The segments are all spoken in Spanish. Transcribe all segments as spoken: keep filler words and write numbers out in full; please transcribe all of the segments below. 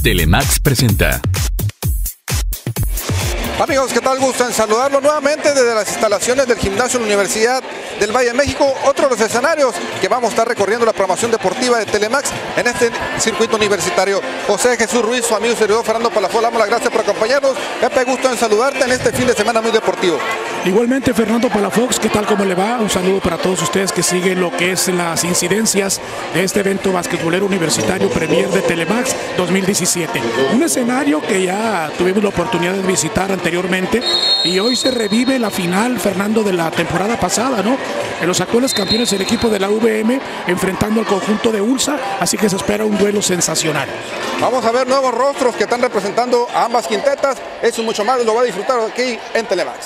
Telemax presenta. Amigos, ¿qué tal? Gusto en saludarlo nuevamente desde las instalaciones del gimnasio de la Universidad del Valle de México, otro de los escenarios que vamos a estar recorriendo la programación deportiva de Telemax en este circuito universitario. José Jesús Ruiz, su amigo y servidor Fernando Palafox, damos las gracias por acompañarnos. Pepe, gusto en saludarte en este fin de semana muy deportivo. Igualmente, Fernando Palafox, ¿qué tal? ¿Cómo le va? Un saludo para todos ustedes que siguen lo que es las incidencias de este evento basquetbolero universitario Premier de Telemax dos mil diecisiete. Un escenario que ya tuvimos la oportunidad de visitar anteriormente y hoy se revive la final, Fernando, de la temporada pasada, ¿no? En los actuales campeones, el equipo de la U V M enfrentando al conjunto de ULSA, así que se espera un duelo sensacional. Vamos a ver nuevos rostros que están representando a ambas quintetas. Eso y mucho más lo va a disfrutar aquí en Telemax.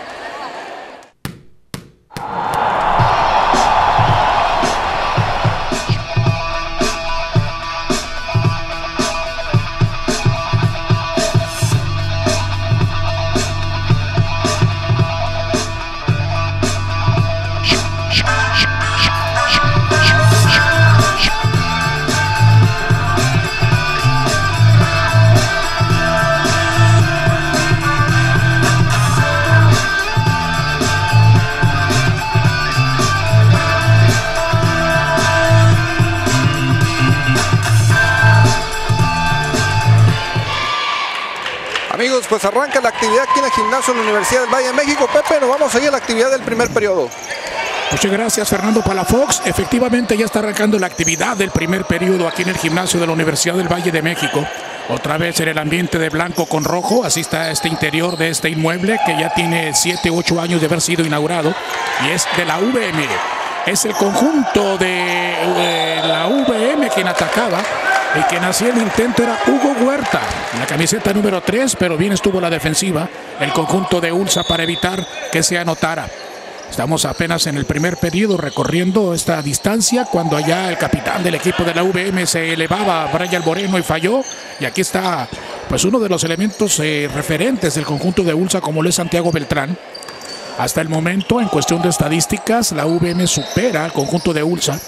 Amigos, pues arranca la actividad aquí en el gimnasio de la Universidad del Valle de México. Pepe, nos vamos a ir a la actividad del primer periodo. Muchas gracias, Fernando Palafox. Efectivamente, ya está arrancando la actividad del primer periodo aquí en el gimnasio de la Universidad del Valle de México. Otra vez en el ambiente de blanco con rojo. Así está este interior de este inmueble que ya tiene siete u ocho años de haber sido inaugurado y es de la U V M. Es el conjunto de eh, la U V M quien atacaba. Y quien hacía el intento era Hugo Huerta, en la camiseta número tres, pero bien estuvo la defensiva, el conjunto de ULSA, para evitar que se anotara. Estamos apenas en el primer periodo recorriendo esta distancia cuando allá el capitán del equipo de la U V M se elevaba a Brian Moreno y falló. Y aquí está pues uno de los elementos eh, referentes del conjunto de ULSA, como lo es Santiago Beltrán. Hasta el momento, en cuestión de estadísticas, la U V M supera al conjunto de ULSA,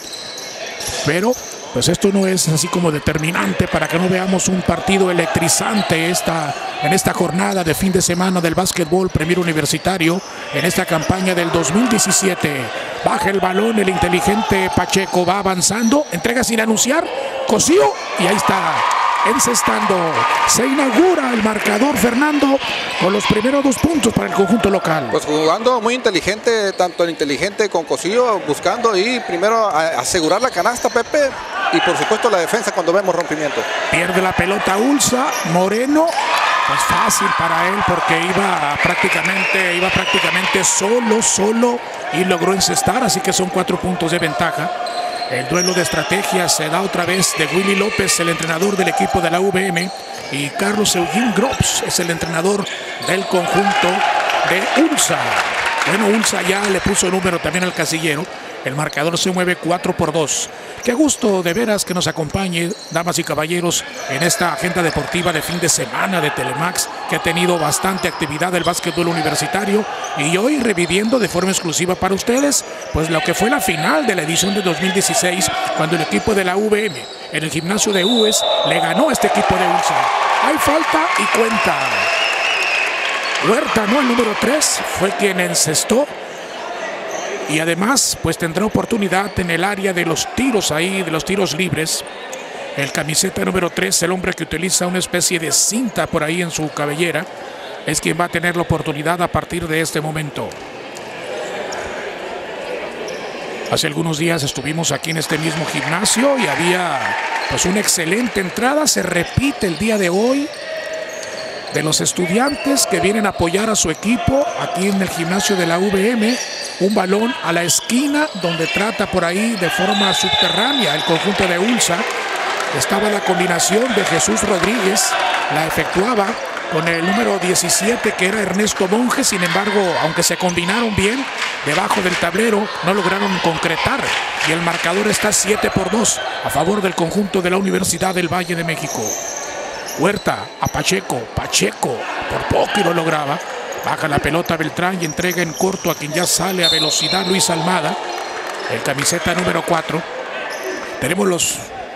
pero pues esto no es así como determinante para que no veamos un partido electrizante esta, en esta jornada de fin de semana del básquetbol Premier Universitario en esta campaña del dos mil diecisiete. Baja el balón, el inteligente Pacheco va avanzando, entrega sin anunciar, Cosío y ahí está, encestando. Se inaugura el marcador, Fernando, con los primeros dos puntos para el conjunto local. Pues jugando muy inteligente, tanto el inteligente con Cosío, buscando y primero asegurar la canasta, Pepe, y por supuesto la defensa cuando vemos rompimiento. Pierde la pelota ULSA, Moreno, pues fácil para él porque iba prácticamente, iba prácticamente solo, solo y logró encestar, así que son cuatro puntos de ventaja. El duelo de estrategia se da otra vez de Willy López, el entrenador del equipo de la U V M, y Carlos Eugene Grops es el entrenador del conjunto de ULSA. Bueno, ULSA ya le puso número también al casillero. El marcador se mueve cuatro por dos. Qué gusto de veras que nos acompañe, damas y caballeros, en esta agenda deportiva de fin de semana de Telemax, que ha tenido bastante actividad del básquetbol universitario y hoy reviviendo de forma exclusiva para ustedes, pues lo que fue la final de la edición de dos mil dieciséis, cuando el equipo de la U V M en el gimnasio de U E S le ganó a este equipo de ULSA. Hay falta y cuenta. Huerta, ¿no? El número tres fue quien encestó. Y además, pues tendrá oportunidad en el área de los tiros ahí, de los tiros libres. El camiseta número tres, el hombre que utiliza una especie de cinta por ahí en su cabellera, es quien va a tener la oportunidad a partir de este momento. Hace algunos días estuvimos aquí en este mismo gimnasio y había pues una excelente entrada. Se repite el día de hoy de los estudiantes que vienen a apoyar a su equipo aquí en el gimnasio de la U V M. Un balón a la esquina donde trata por ahí de forma subterránea el conjunto de ULSA. Estaba la combinación de Jesús Rodríguez, la efectuaba con el número diecisiete que era Ernesto Monge. Sin embargo, aunque se combinaron bien, debajo del tablero no lograron concretar y el marcador está siete por dos a favor del conjunto de la Universidad del Valle de México. Huerta a Pacheco, Pacheco por poco y lo lograba. Baja la pelota Beltrán y entrega en corto a quien ya sale a velocidad, Luis Almada, el camiseta número cuatro. Tenemos los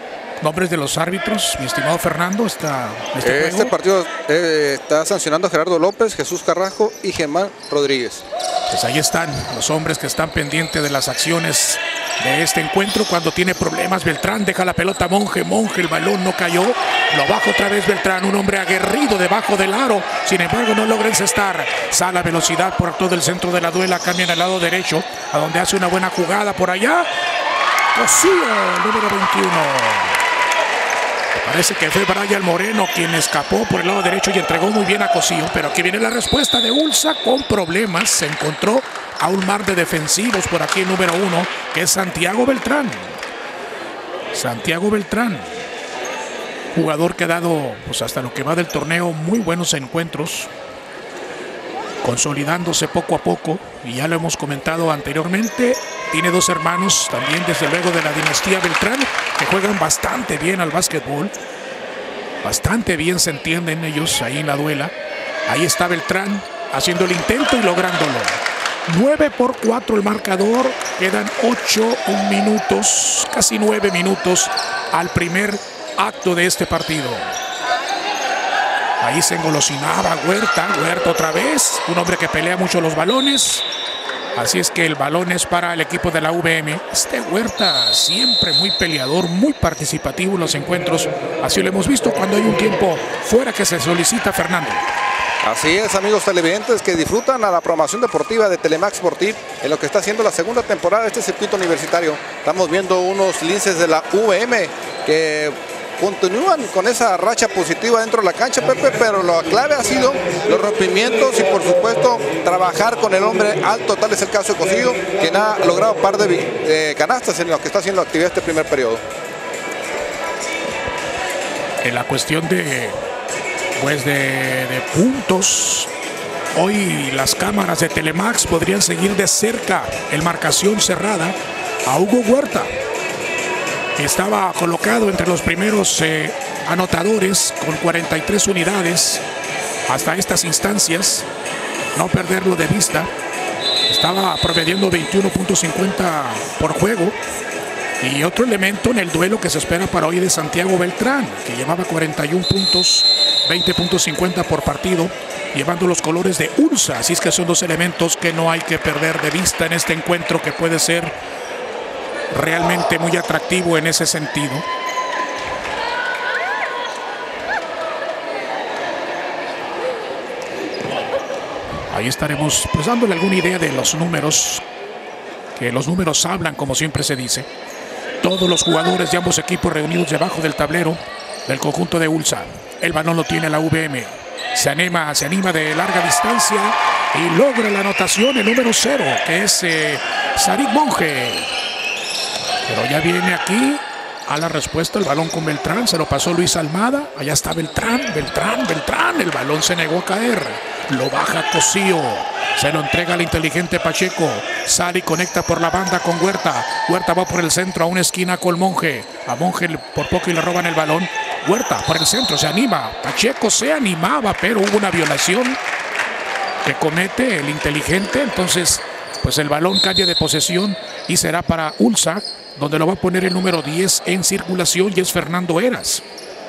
Nombres de los árbitros, mi estimado Fernando. Está, este este partido eh, está sancionando Gerardo López, Jesús Carrasco y Germán Rodríguez. Pues ahí están los hombres que están pendientes de las acciones de este encuentro. Cuando tiene problemas Beltrán, deja la pelota a Monje. Monje, el balón no cayó. Lo baja otra vez Beltrán, un hombre aguerrido debajo del aro. Sin embargo, no logra encestar. Sale a velocidad por todo el centro de la duela. Cambian al lado derecho, a donde hace una buena jugada por allá. Cosío, número veintiuno. Parece que fue Brian Moreno quien escapó por el lado derecho y entregó muy bien a Cosío. Pero aquí viene la respuesta de Ulsa con problemas. Se encontró a un mar de defensivos por aquí el número uno, que es Santiago Beltrán. Santiago Beltrán. Jugador que ha dado, pues hasta lo que va del torneo, muy buenos encuentros. Consolidándose poco a poco. Y ya lo hemos comentado anteriormente. Tiene dos hermanos también, desde luego, de la dinastía Beltrán, que juegan bastante bien al básquetbol. Bastante bien se entienden ellos ahí en la duela. Ahí está Beltrán haciendo el intento y lográndolo. nueve por cuatro el marcador. Quedan ocho minutos, casi nueve minutos al primer acto de este partido. Ahí se engolosinaba Huerta. Huerta otra vez. Un hombre que pelea mucho los balones. Así es que el balón es para el equipo de la U V M. Este Huerta siempre muy peleador, muy participativo en los encuentros. Así lo hemos visto cuando hay un tiempo fuera que se solicita, Fernando. Así es, amigos televidentes que disfrutan a la programación deportiva de Telemax Sportiv en lo que está haciendo la segunda temporada de este circuito universitario. Estamos viendo unos linces de la U V M que continúan con esa racha positiva dentro de la cancha, Pepe, pero la clave ha sido los rompimientos y por supuesto trabajar con el hombre alto. Tal es el caso de Cosío, quien ha logrado un par de eh, canastas en lo que está haciendo actividad este primer periodo. En la cuestión de pues de, de puntos, hoy las cámaras de Telemax podrían seguir de cerca en marcación cerrada a Hugo Huerta. Estaba colocado entre los primeros eh, anotadores con cuarenta y tres unidades hasta estas instancias. No perderlo de vista. Estaba promediando veintiuno punto cincuenta por juego. Y otro elemento en el duelo que se espera para hoy de Santiago Beltrán, que llevaba cuarenta y uno puntos, veinte punto cincuenta por partido, llevando los colores de Ulsa. Así es que son dos elementos que no hay que perder de vista en este encuentro, que puede ser realmente muy atractivo en ese sentido. Ahí estaremos pues dándole alguna idea de los números, que los números hablan, como siempre se dice. Todos los jugadores de ambos equipos reunidos debajo del tablero del conjunto de Ulsa. El balón lo tiene la U V M. Se anima, se anima de larga distancia y logra la anotación el número cero, que es eh, Sarik Monje. Pero ya viene aquí a la respuesta el balón con Beltrán. Se lo pasó Luis Almada. Allá está Beltrán, Beltrán, Beltrán. El balón se negó a caer. Lo baja Cosío. Se lo entrega al inteligente Pacheco. Sale y conecta por la banda con Huerta. Huerta va por el centro a una esquina con Monje. A Monje por poco y le roban el balón. Huerta por el centro, se anima. Pacheco se animaba, pero hubo una violación que comete el inteligente. Entonces, pues el balón cambia de posesión y será para Ulsa, donde lo va a poner el número diez en circulación, y es Fernando Eras.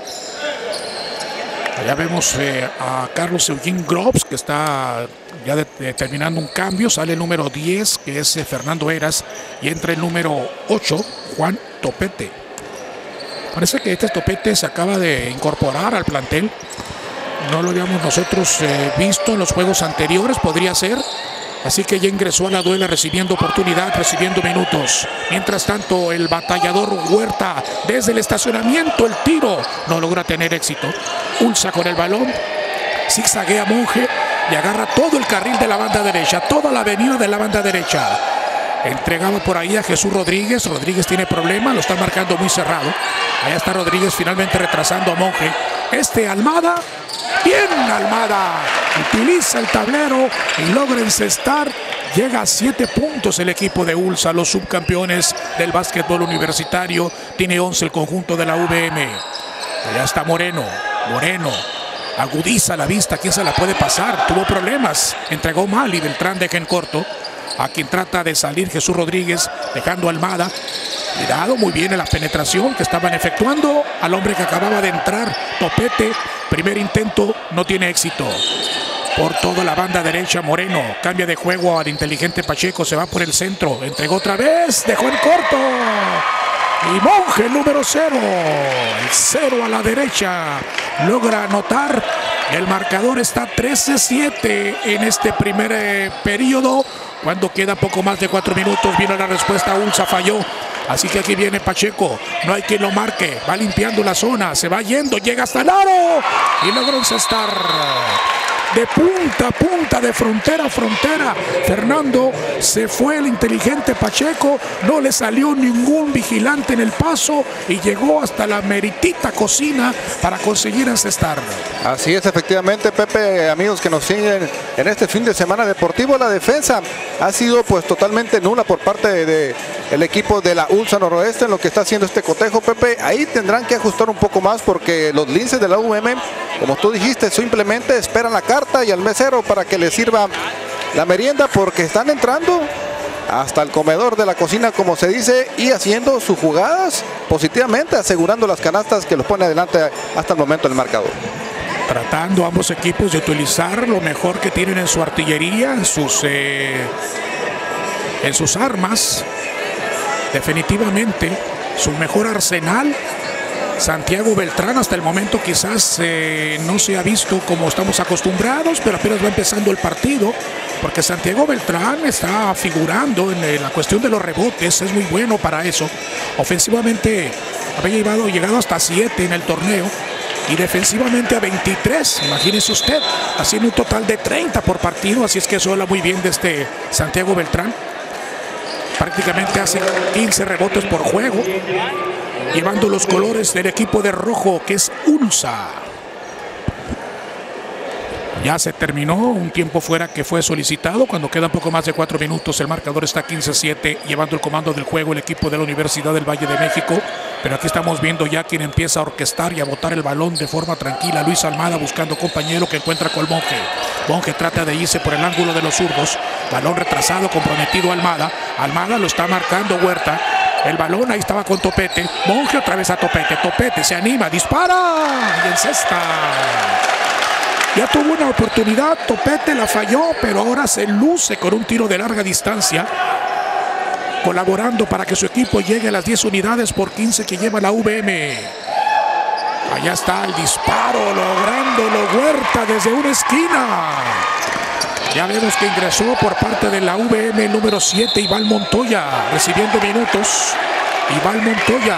Allá vemos eh, a Carlos Eugene Groves, que está ya de, de, terminando un cambio. Sale el número diez, que es eh, Fernando Eras, y entra el número ocho, Juan Topete. Parece que este Topete se acaba de incorporar al plantel. No lo habíamos nosotros eh, visto en los juegos anteriores, podría ser. Así que ya ingresó a la duela recibiendo oportunidad, recibiendo minutos. Mientras tanto, el batallador Huerta desde el estacionamiento, el tiro no logra tener éxito. Ulsa con el balón, zigzaguea Monje y agarra todo el carril de la banda derecha, toda la avenida de la banda derecha. Entregado por ahí a Jesús Rodríguez. Rodríguez tiene problemas, lo está marcando muy cerrado. Allá está Rodríguez finalmente retrasando a Monje. Este Almada, bien Almada, utiliza el tablero y logra encestar. Llega a siete puntos el equipo de Ulsa, los subcampeones del básquetbol universitario. Tiene once el conjunto de la U V M. Allá está Moreno, Moreno. Agudiza la vista, ¿quién se la puede pasar? Tuvo problemas, entregó mal y Beltrán deja en corto. A quien trata de salir Jesús Rodríguez, dejando a Almada. Cuidado, muy bien en la penetración que estaban efectuando al hombre que acababa de entrar, Topete. Primer intento, no tiene éxito. Por toda la banda derecha, Moreno cambia de juego al inteligente Pacheco, se va por el centro, entregó otra vez, dejó en corto. Y Monje, el número cero, el cero a la derecha, logra anotar. El marcador está trece siete en este primer eh, periodo. Cuando queda poco más de cuatro minutos, vino la respuesta, Ulsa falló. Así que aquí viene Pacheco, no hay quien lo marque, va limpiando la zona, se va yendo, llega hasta el aro y logra encestar. De punta a punta, de frontera a frontera, Fernando, se fue el inteligente Pacheco, no le salió ningún vigilante en el paso y llegó hasta la meritita cocina para conseguir encestar. Así es, efectivamente, Pepe, amigos que nos siguen en este fin de semana deportivo, la defensa ha sido pues totalmente nula por parte de, de el equipo de la Ulsa Noroeste en lo que está haciendo este cotejo, Pepe. Ahí tendrán que ajustar un poco más porque los linces de la U M, como tú dijiste, simplemente esperan la carta y al mesero para que les sirva la merienda, porque están entrando hasta el comedor de la cocina, como se dice, y haciendo sus jugadas positivamente, asegurando las canastas que los pone adelante hasta el momento del marcador. Tratando ambos equipos de utilizar lo mejor que tienen en su artillería, en sus, eh, en sus armas. Definitivamente su mejor arsenal. Santiago Beltrán hasta el momento quizás eh, no se ha visto como estamos acostumbrados, pero apenas va empezando el partido, porque Santiago Beltrán está figurando en eh, la cuestión de los rebotes, es muy bueno para eso. Ofensivamente había llegado, llegado hasta siete en el torneo y defensivamente a veintitrés, imagínese usted, haciendo un total de treinta por partido, así es que eso habla muy bien de este Santiago Beltrán. Prácticamente hace quince rebotes por juego, llevando los colores del equipo de rojo, que es Ulsa. Ya se terminó un tiempo fuera que fue solicitado. Cuando quedan poco más de cuatro minutos, el marcador está quince siete, llevando el comando del juego el equipo de la Universidad del Valle de México. Pero aquí estamos viendo ya quien empieza a orquestar y a botar el balón de forma tranquila. Luis Almada buscando compañero que encuentra con Monje. Monje trata de irse por el ángulo de los zurdos. Balón retrasado, comprometido Almada. Almada lo está marcando Huerta. El balón ahí estaba con Topete. Monje otra vez a Topete. Topete se anima, dispara y encesta. Ya tuvo una oportunidad, Topete la falló, pero ahora se luce con un tiro de larga distancia, colaborando para que su equipo llegue a las diez unidades por quince que lleva la U V M. Allá está el disparo, lográndolo Huerta desde una esquina. Ya vemos que ingresó por parte de la U V M el número siete, Iván Montoya, recibiendo minutos. Iván Montoya.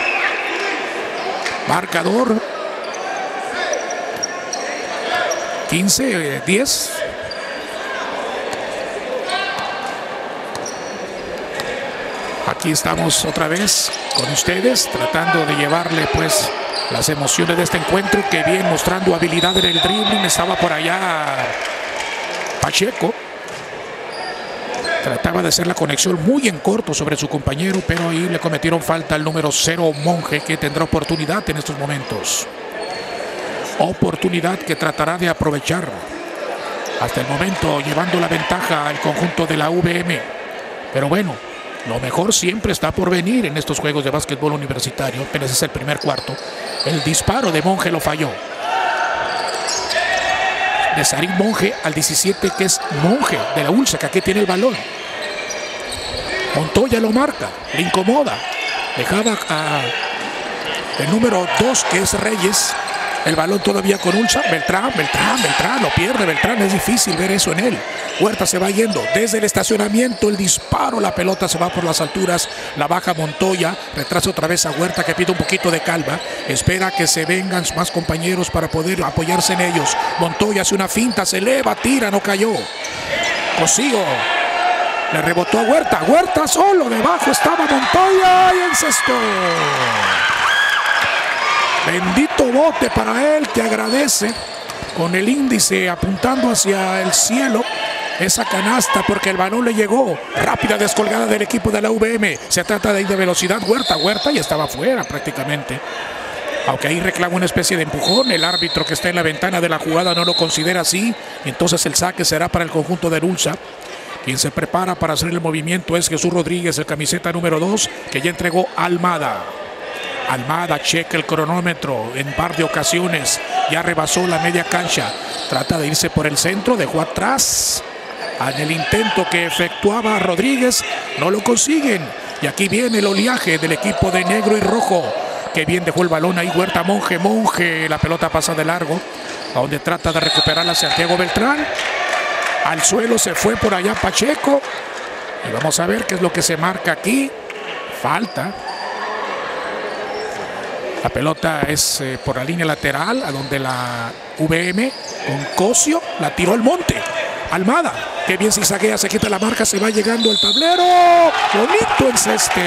Marcador quince diez. Aquí estamos otra vez con ustedes, tratando de llevarle pues las emociones de este encuentro, que bien mostrando habilidad en el dribbling. Estaba por allá Pacheco, trataba de hacer la conexión muy en corto sobre su compañero, pero ahí le cometieron falta al número cero, Monje, que tendrá oportunidad en estos momentos. Oportunidad que tratará de aprovechar. Hasta el momento llevando la ventaja al conjunto de la U V M. Pero bueno, lo mejor siempre está por venir en estos juegos de básquetbol universitario. Apenas es el primer cuarto. El disparo de Monje lo falló. De Sarín Monje al diecisiete, que es Monje de la Ulsa, que aquí tiene el balón. Montoya lo marca, le incomoda. Dejaba a el número dos, que es Reyes. El balón todavía con Ulsa. Beltrán, Beltrán, Beltrán, lo pierde Beltrán. Es difícil ver eso en él. Huerta se va yendo desde el estacionamiento. El disparo, la pelota se va por las alturas. La baja Montoya. Retrasa otra vez a Huerta, que pide un poquito de calma. Espera que se vengan más compañeros para poder apoyarse en ellos. Montoya hace una finta, se eleva, tira, no cayó. Cosío le rebotó a Huerta. Huerta solo, debajo estaba Montoya y encestó. Bendito bote para él, que agradece con el índice apuntando hacia el cielo esa canasta, porque el balón le llegó. Rápida descolgada del equipo de la U V M. Se trata de ir de velocidad. Huerta, Huerta y estaba fuera prácticamente. Aunque ahí reclama una especie de empujón. El árbitro que está en la ventana de la jugada no lo considera así. Y entonces el saque será para el conjunto de Ulsa. Quien se prepara para hacer el movimiento es Jesús Rodríguez, el camiseta número dos, que ya entregó a Almada. Almada checa el cronómetro en par de ocasiones. Ya rebasó la media cancha. Trata de irse por el centro, dejó atrás. En el intento que efectuaba Rodríguez, no lo consiguen. Y aquí viene el oleaje del equipo de negro y rojo. Que bien dejó el balón ahí Huerta Monje. Monje, la pelota pasa de largo. A donde trata de recuperarla Santiago Beltrán. Al suelo se fue por allá Pacheco. Y vamos a ver qué es lo que se marca aquí. Falta. La pelota es eh, por la línea lateral, a donde la V M con Cosio la tiró al monte. Almada, que bien zigzaguea, se quita la marca, se va llegando al tablero. Bonito enceste.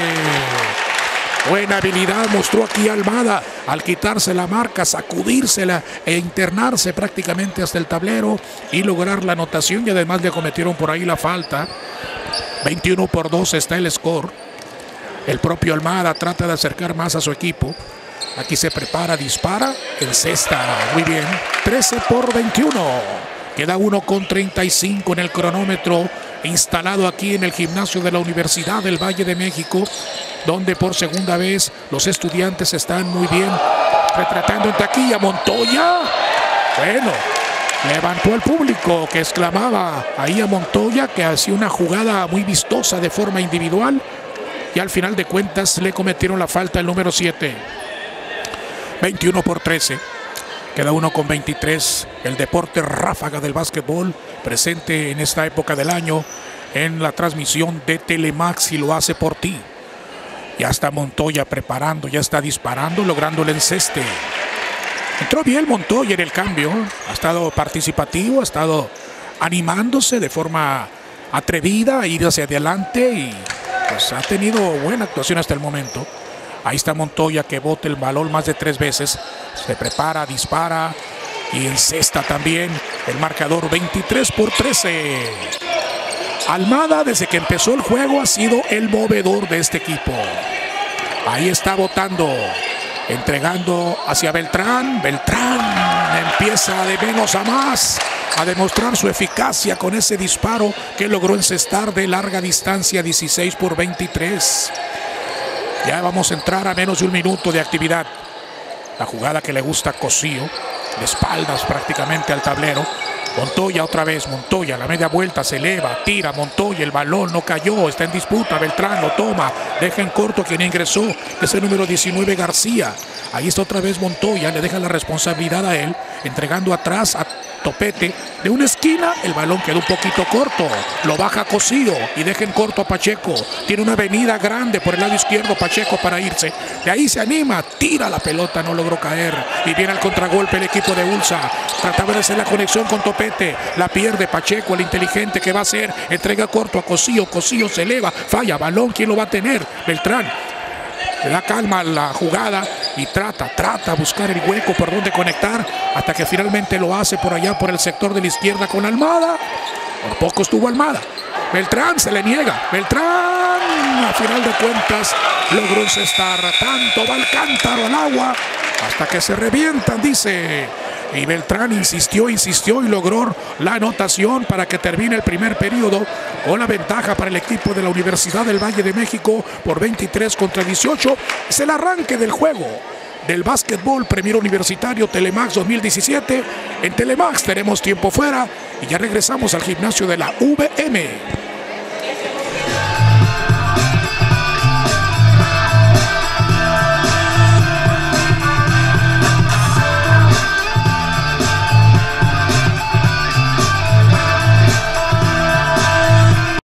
Buena habilidad mostró aquí Almada al quitarse la marca, sacudírsela e internarse prácticamente hasta el tablero y lograr la anotación, y además le cometieron por ahí la falta. veintiuno por dos está el score. El propio Almada trata de acercar más a su equipo. Aquí se prepara, dispara, encesta, muy bien. trece por veintiuno. Queda uno con treinta y cinco en el cronómetro instalado aquí en el gimnasio de la Universidad del Valle de México, donde por segunda vez los estudiantes están muy bien retratando en taquilla. Montoya, bueno, levantó al público que exclamaba ahí a Montoya, que hacía una jugada muy vistosa de forma individual, y al final de cuentas le cometieron la falta el número siete. veintiuno por trece. Queda uno con veintitrés. El deporte ráfaga del básquetbol presente en esta época del año en la transmisión de Telemax, y lo hace por ti. Ya está Montoya preparando, ya está disparando, logrando el enceste. Entró bien Montoya en el cambio. Ha estado participativo, ha estado animándose de forma atrevida a ir hacia adelante, y pues ha tenido buena actuación hasta el momento. Ahí está Montoya, que bota el balón más de tres veces. Se prepara, dispara y encesta también. El marcador veintitrés por trece. Almada, desde que empezó el juego, ha sido el movedor de este equipo. Ahí está botando, entregando hacia Beltrán. Beltrán empieza de menos a más a demostrar su eficacia con ese disparo que logró encestar de larga distancia. Dieciséis por veintitrés. Ya vamos a entrar a menos de un minuto de actividad. La jugada que le gusta a Cosío, de espaldas prácticamente al tablero. Montoya otra vez, Montoya, la media vuelta, se eleva, tira, Montoya, el balón no cayó, está en disputa, Beltrán lo toma, deja en corto quien ingresó, es el número diecinueve, García. Ahí está otra vez Montoya, le deja la responsabilidad a él, entregando atrás a Topete. De una esquina, el balón quedó un poquito corto, lo baja Cosío y deja en corto a Pacheco. Tiene una avenida grande por el lado izquierdo Pacheco para irse. De ahí se anima, tira la pelota, no logró caer. Y viene al contragolpe el equipo de Ulsa. Trataba de hacer la conexión con Topete, la pierde Pacheco, el inteligente que va a hacer. Entrega corto a Cosío, Cosío se eleva, falla, balón, ¿quién lo va a tener? Beltrán. Le da calma a la jugada y trata, trata de buscar el hueco por donde conectar, hasta que finalmente lo hace por allá por el sector de la izquierda con Almada. Por poco estuvo Almada. Beltrán se le niega. Beltrán, a final de cuentas, logró encestar. Tanto va el cántaro al agua hasta que se revientan, dice. Y Beltrán insistió, insistió y logró la anotación para que termine el primer periodo con la ventaja para el equipo de la Universidad del Valle de México por veintitrés contra dieciocho. Es el arranque del juego del básquetbol Premier Universitario Telemax dos mil diecisiete. En Telemax tenemos tiempo fuera y ya regresamos al gimnasio de la V M.